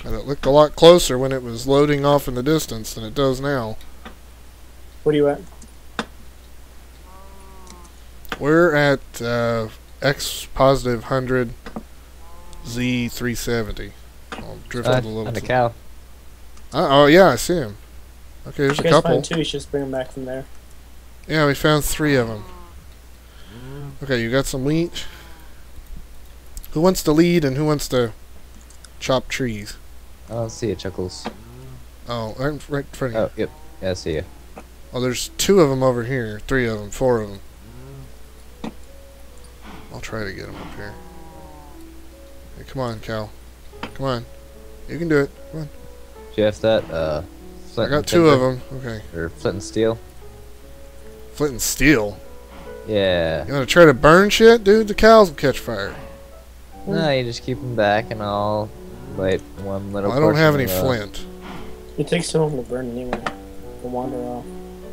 And it looked a lot closer when it was loading off in the distance than it does now. Where are you at? We're at X positive 100 Z 370. I'll drift out a little. On the cow. Oh yeah, I see him. Okay, there's a couple. Find two. You should just bring them back from there. Yeah, we found 3 of them. Okay, you got some wheat. Who wants to lead and who wants to chop trees? I'll see you, Chuckles. Oh, right in front of you. Oh, yep. Yeah, I see you. Oh, there's 2 of them over here. 3 of them. 4 of them. I'll try to get them up here. Hey, come on, Cal. Come on. You can do it. Come on. Do you have that, I flint got and 2 of timber? them. Okay. Or flint and steel? Flint and steel. Yeah. You want to try to burn shit? Dude, the cows will catch fire. No, you just keep them back and I'll light one little I don't have portion any of, flint. It takes so long to burn anyway. To wander off.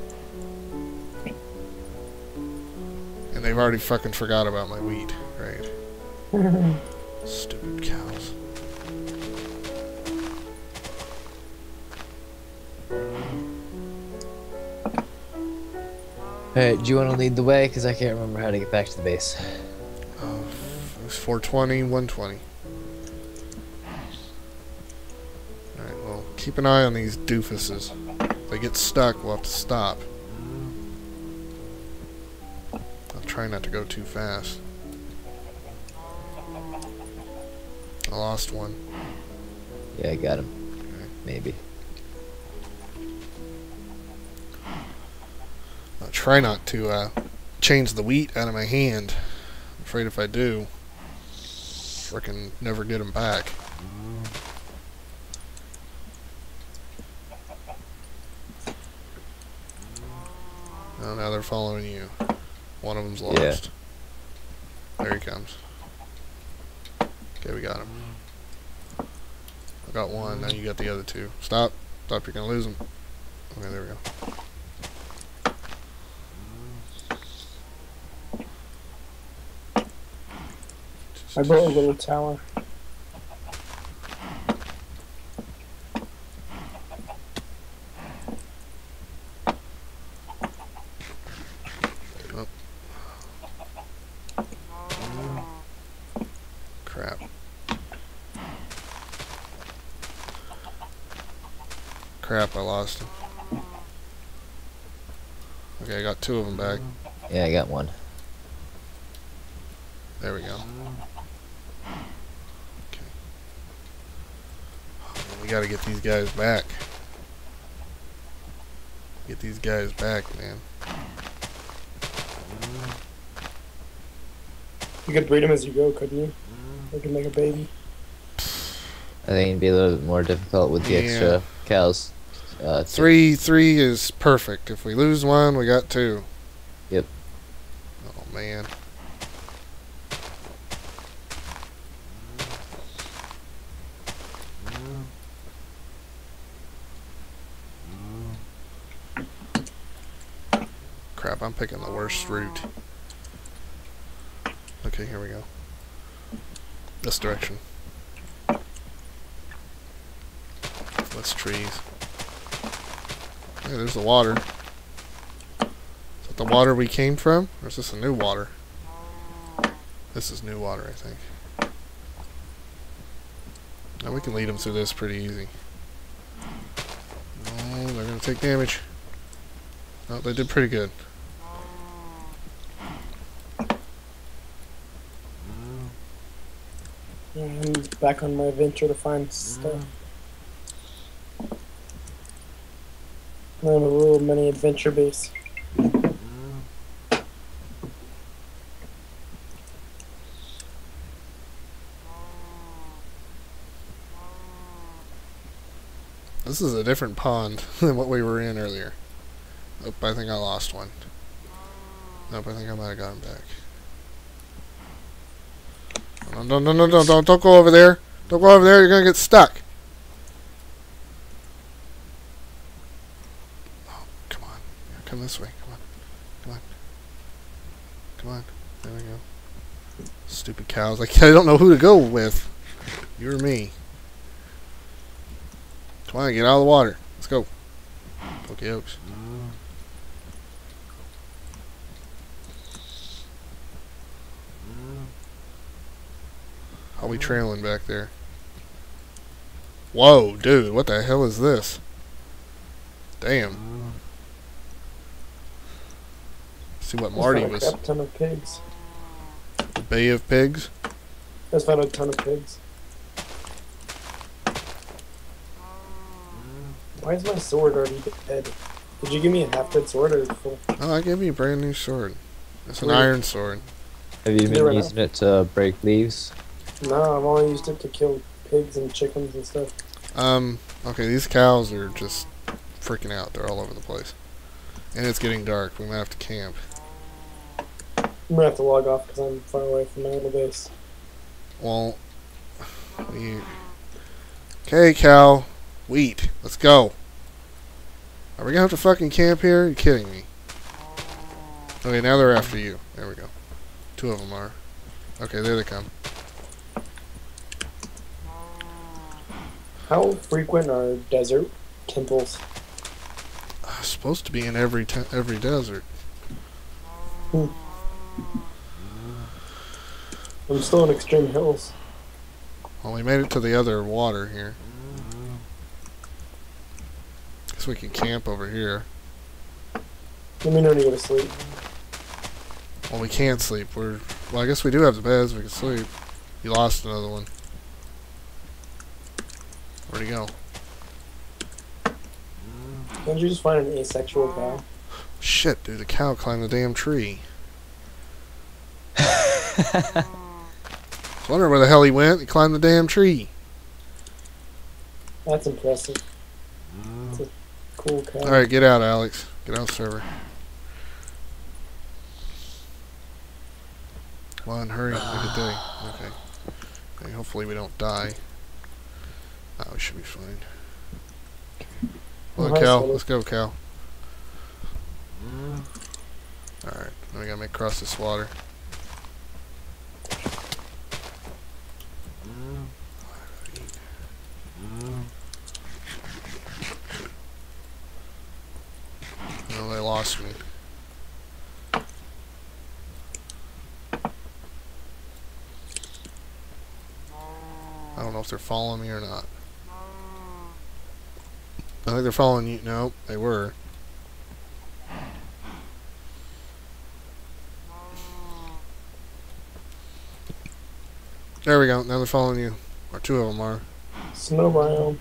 And they've already fucking forgot about my wheat. Right. Stupid cows. Alright, do you want to lead the way? Because I can't remember how to get back to the base. It was 420, 120. Alright, well, keep an eye on these doofuses. If they get stuck, we'll have to stop. I'll try not to go too fast. I lost one. Yeah, I got him. Okay. Maybe. I'll try not to change the wheat out of my hand. I'm afraid if I do, I can never get them back. Oh, now they're following you. One of them's lost. Yeah. There he comes. Okay, we got him. I got one, now you got the other 2. Stop. Stop, you're gonna lose them. Okay, there we go. I built a little tower. Oh. Crap. Crap, I lost him. Okay, I got 2 of them back. Yeah, I got one. There we go. Okay. We gotta get these guys back. Get these guys back, man. You could breed them as you go, couldn't you? They could make a baby. I think it'd be a little bit more difficult with the extra cows. 3 is perfect. If we lose one, we got 2. Yep. Oh, man. Crap, I'm picking the worst route. Okay, here we go. This direction. Less trees. Hey, there's the water. Is that the water we came from? Or is this a new water? This is new water, I think. Now we can lead them through this pretty easy. Oh, they're gonna take damage. Oh, they did pretty good. Yeah, I'm back on my adventure to find stuff. I'm on a rural mini adventure base. This is a different pond than what we were in earlier. Oh, I think I lost one. Nope, I think I might have got him back. No, don't go over there. Don't go over there, you're gonna get stuck. Oh, come on. Come this way, come on. Come on. Come on. There we go. Stupid cows. Like, I don't know who to go with. You or me. Come on, get out of the water. Let's go. Okay, Oaks. How we trailing back there? Whoa, dude, what the hell is this? Damn. See what Marty was. I found a crap ton of pigs. The Bay of Pigs? I just found a ton of pigs. Why is my sword already dead? Did you give me a half-dead sword or full? Oh, I gave you a brand new sword. It's an iron sword. Have you been using it to break leaves? No, I've only used it to kill pigs and chickens and stuff. Okay, these cows are just freaking out. They're all over the place. And it's getting dark. We might have to camp. I'm gonna have to log off because I'm far away from my little base. Well, okay, cow. Wheat. Let's go. Are we gonna have to fucking camp here? Are you kidding me? Okay, now they're after you. There we go. 2 of them are. Okay, there they come. How frequent are desert temples? Supposed to be in every desert. I'm still in Extreme Hills. Well, we made it to the other water here. Guess we can camp over here. Let me know when you go to sleep. Well, we can't sleep. Well, I guess we do have the beds. We can sleep. You lost another one. Where'd he go? Can't you just find an asexual cow? Shit, dude. The cow climbed the damn tree. I was wondering where the hell he went. He climbed the damn tree. That's impressive. It's a cool cow. Alright, get out, Alex. Get out of the server. Come on, hurry. Make a day. Okay. Okay, hopefully we don't die. Oh, we should be fine. Come on, Cal. Let's go, Cal. Alright, now we gotta make cross this water. Oh, they lost me. I don't know if they're following me or not. I think they're following you. No, they were. There we go. Now they're following you. Or 2 of them are. Snow biome.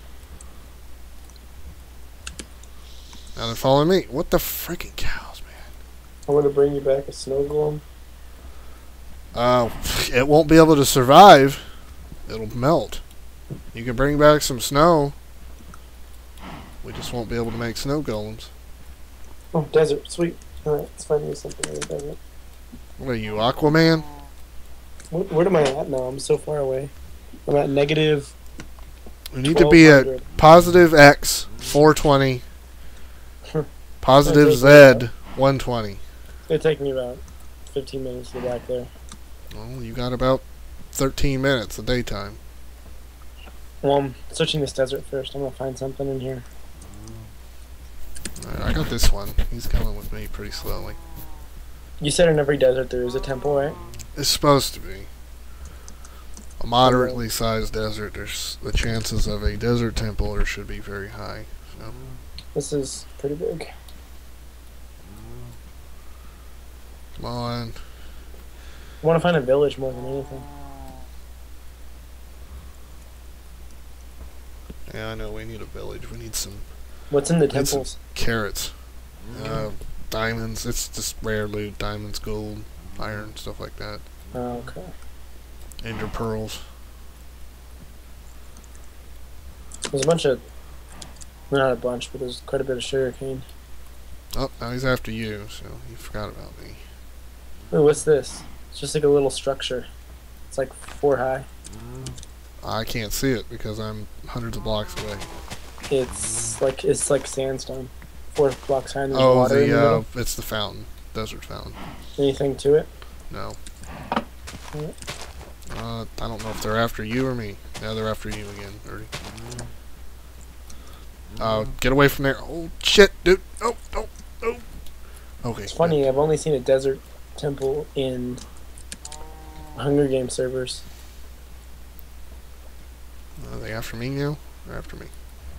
Now they're following me. What the freaking cows, man? I'm gonna bring you back a snow golem. It won't be able to survive. It'll melt. You can bring back some snow. We just won't be able to make snow golems. Oh, desert. Sweet. Alright, let's find me something in the desert. What are you, Aquaman? Where am I at now? I'm so far away. I'm at negative. We need to be at positive X 420. Positive Z 120. It's gonna take me about 15 minutes to get back there. Well, you got about 13 minutes of daytime. Well, I'm searching this desert first. I'm gonna find something in here. Alright, I got this one. He's coming with me pretty slowly. You said in every desert there is a temple, right? It's supposed to be. A moderately sized desert, there's the chances of a desert temple should be very high. So. This is pretty big. Come on. I want to find a village more than anything. Yeah, I know. We need a village. We need some. What's in the temples? Carrots. Diamonds. It's just rare loot. Diamonds, gold, iron, stuff like that. Oh, okay. Ender pearls. There's a bunch of... Not a bunch, but there's quite a bit of sugarcane. Oh, now he's after you, so he forgot about me. Ooh, what's this? It's just like a little structure. It's like 4 high. I can't see it because I'm hundreds of blocks away. It's like sandstone. 4 blocks high and there's water in the middle. It's the fountain. Desert fountain. Anything to it? No. Yeah. I don't know if they're after you or me. Yeah, they're after you again, Ernie. Get away from there. Oh, shit, dude. Oh, oh, oh. Okay. It's funny, I've only seen a desert temple in Hunger Games servers. Are they after me now? They're after me.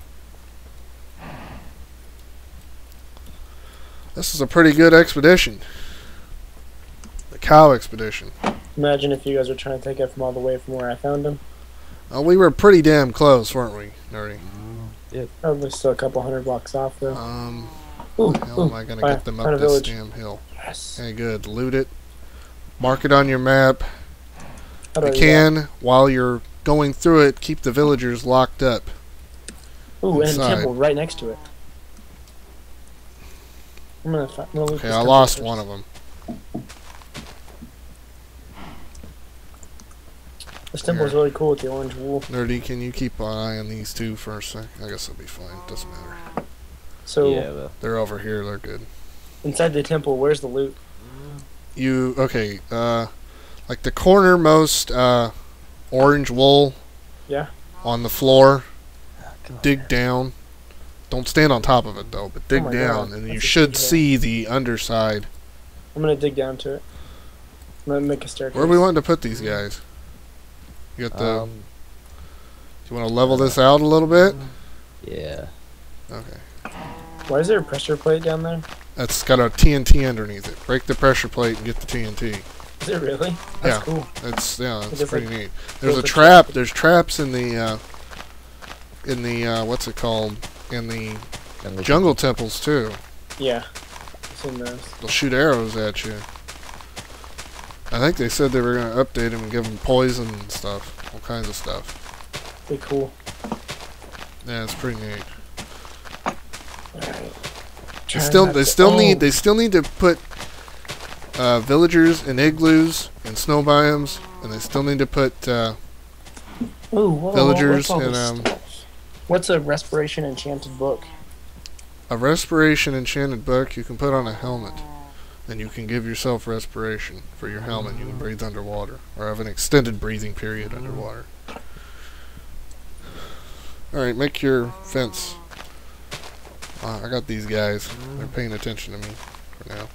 This is a pretty good expedition. The cow expedition. Imagine if you guys were trying to take it from all the way from where I found him. We were pretty damn close, weren't we, Nerdy? Probably still a couple 100 blocks off, though. How am I going to get them up this damn hill? Yes. Okay, good. Loot it. Mark it on your map. How do I You do can, while you're going through it, keep the villagers locked up. that? Ooh, and a inside. temple right next to it. I'm gonna loot Okay, this I temple lost first. one of them. This temple is Here. really cool with the orange wool. Nerdy, can you keep an eye on these two for a sec? I guess it'll be fine. Doesn't matter. So, Yeah, well. They're over here. They're good. inside the temple, where's the loot? Okay, like the cornermost, orange wool Yeah? on the floor. Dig down. Don't stand on top of it, though, but dig my down, God, and you that's a should huge hole. see the underside. I'm gonna dig down to it. I'm gonna make a staircase. Where are we wanting to put these guys? You got the... Um, do you want to level this out a little bit? yeah. Okay. Why is there a pressure plate down there? That's got a TNT underneath it. Break the pressure plate and get the TNT. Is it really? Yeah. That's cool. That's just, pretty like, neat. There's a the trap. There's traps in the what's it called? In the And the jungle temples too. Yeah. I've seen those. They'll shoot arrows at you. I think they said they were going to update them and give them poison and stuff, all kinds of stuff. Pretty cool. Yeah, it's pretty neat. Alright. They still need to put villagers in igloos and snow biomes, and they still need to put villagers in What's a respiration enchanted book? a respiration enchanted book you can put on a helmet. And you can give yourself respiration for your helmet. You can breathe underwater. Or have an extended breathing period underwater. Alright, make your fence. I got these guys. They're paying attention to me for now.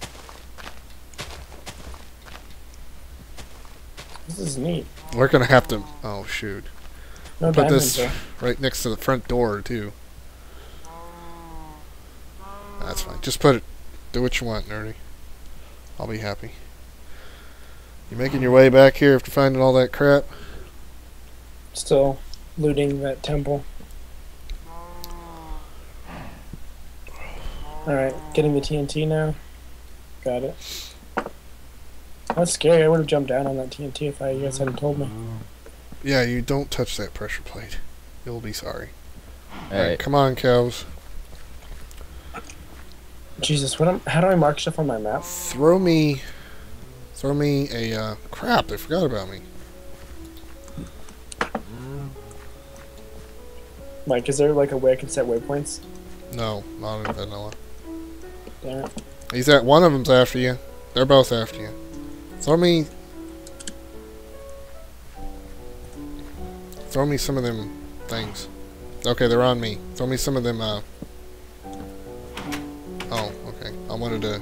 This is neat. We're going to have to... Oh, shoot. No Put diamonds this though. right next to the front door, too. That's fine. Just put it... Do what you want, Nerdy. I'll be happy. You making your way back here after finding all that crap? Still looting that temple. Alright, getting the TNT now. Got it. That's scary. I would have jumped down on that TNT if you guys hadn't told me. Yeah, you don't touch that pressure plate. You'll be sorry. Alright. Come on, cows. Jesus, how do I mark stuff on my map? Throw me a, crap, they forgot about me. Mike, is there like a way I can set waypoints? No, not in vanilla. Damn it. One of them's after you. They're both after you. Throw me some of them things. Okay, they're on me. Throw me some of them, oh, okay. I wanted to...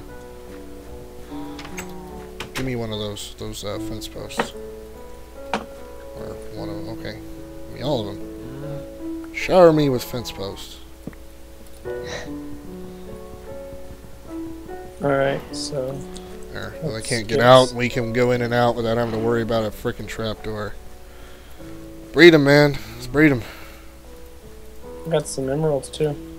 Give me one of those fence posts. Or one of them, okay. Give me all of them. Shower me with fence posts. Alright, so... There. Well, they can't Yes. get out. We can go in and out without having to worry about a freaking trapdoor. Breed them, man. Let's breed them. I got some emeralds too.